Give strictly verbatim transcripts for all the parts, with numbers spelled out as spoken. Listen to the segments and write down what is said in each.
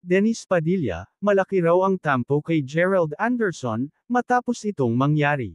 Dennis Padilla, malaki raw ang tampo kay Gerald Anderson, matapos itong mangyari.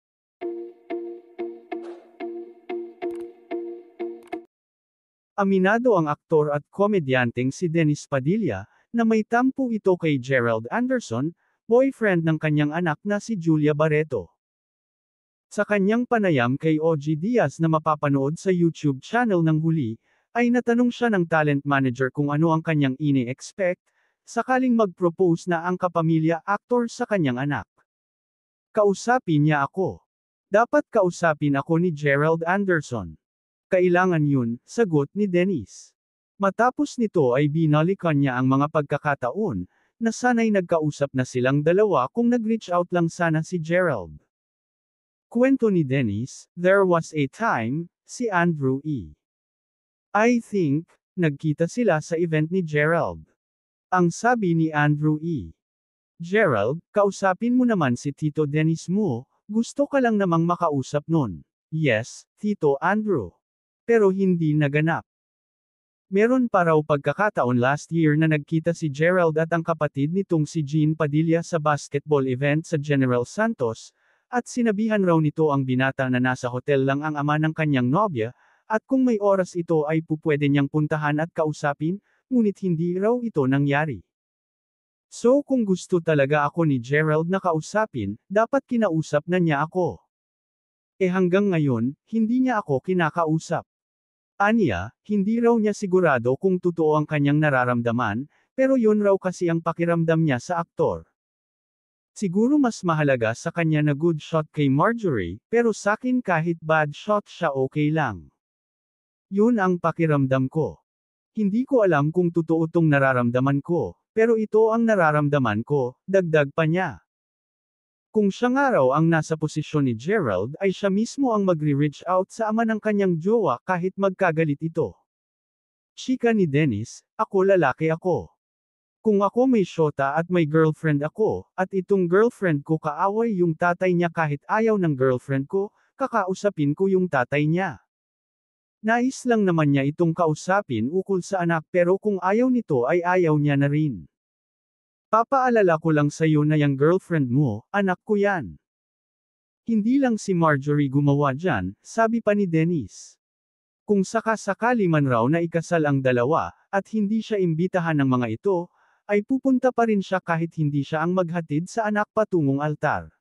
Aminado ang aktor at komedyanteng si Dennis Padilla, na may tampo ito kay Gerald Anderson, boyfriend ng kanyang anak na si Julia Barreto. Sa kanyang panayam kay O G Diaz na mapapanood sa YouTube channel ng Huli, ay natanong siya ng talent manager kung ano ang kanyang ini-expect, sakaling mag-propose na ang kapamilya aktor sa kanyang anak. Kausapin niya ako. Dapat kausapin ako ni Gerald Anderson. Kailangan yun, sagot ni Dennis. Matapos nito ay binalikan niya ang mga pagkakataon, na sana'y nagkausap na silang dalawa kung nag-reach out lang sana si Gerald. Kwento ni Dennis, there was a time, si Andrew E. I think, nagkita sila sa event ni Gerald. Ang sabi ni Andrew E. Gerald, kausapin mo naman si Tito Dennis mo, gusto ka lang namang makausap nun. Yes, Tito Andrew. Pero hindi naganap. Meron pa raw pagkakataon last year na nagkita si Gerald at ang kapatid nitong si Jean Padilla sa basketball event sa General Santos, at sinabihan raw nito ang binata na nasa hotel lang ang ama ng kanyang nobya, at kung may oras ito ay pupwede niyang puntahan at kausapin, ngunit hindi raw ito nangyari. So kung gusto talaga ako ni Gerald na kausapin, dapat kinausap na niya ako. Eh hanggang ngayon, hindi niya ako kinakausap. Aniya, hindi raw niya sigurado kung totoo ang kanyang nararamdaman, pero yun raw kasi ang pakiramdam niya sa aktor. Siguro mas mahalaga sa kanya na good shot kay Marjorie, pero sakin kahit bad shot siya okay lang. Yun ang pakiramdam ko. Hindi ko alam kung totoo tong nararamdaman ko, pero ito ang nararamdaman ko, dagdag pa niya. Kung siya nga raw ang nasa posisyon ni Gerald ay siya mismo ang magre-reach out sa ama ng kanyang jowa kahit magkagalit ito. Chika ni Dennis, ako lalaki ako. Kung ako may syota at may girlfriend ako, at itong girlfriend ko kaaway yung tatay niya kahit ayaw ng girlfriend ko, kakausapin ko yung tatay niya. Nais lang naman niya itong kausapin ukol sa anak pero kung ayaw nito ay ayaw niya na rin. Papaalala ko lang sa'yo na yung girlfriend mo, anak ko yan. Hindi lang si Marjorie gumawa dyan, sabi pa ni Dennis. Kung sakasakali man raw na ikasal ang dalawa, at hindi siya imbitahan ng mga ito, ay pupunta pa rin siya kahit hindi siya ang maghatid sa anak patungong altar.